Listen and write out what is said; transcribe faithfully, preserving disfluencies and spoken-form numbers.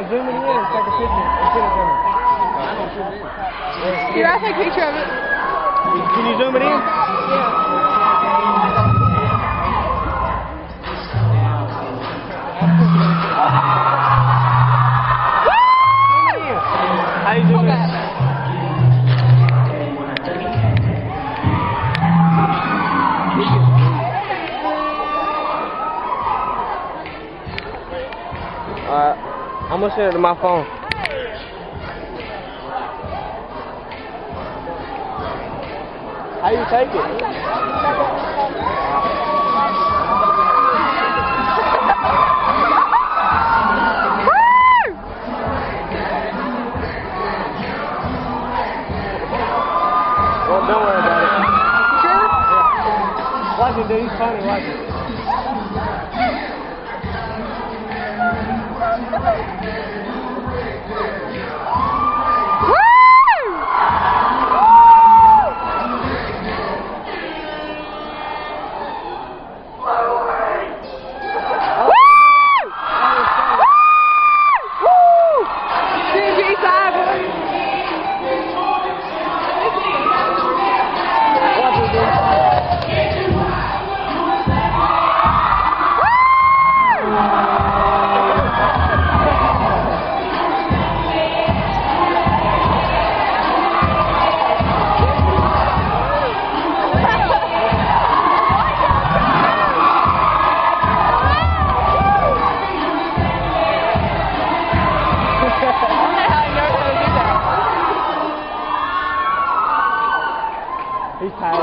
Now zoom it in and take a picture. Send it to me. Here, I'll take a picture of it. Can you zoom it in? Yeah. How you doing? Alright, I'm gonna send it to my phone. How you take it? Well, don't worry about it. You sure? Yeah. Watch it, dude. He's funny. Watch it. He's tired.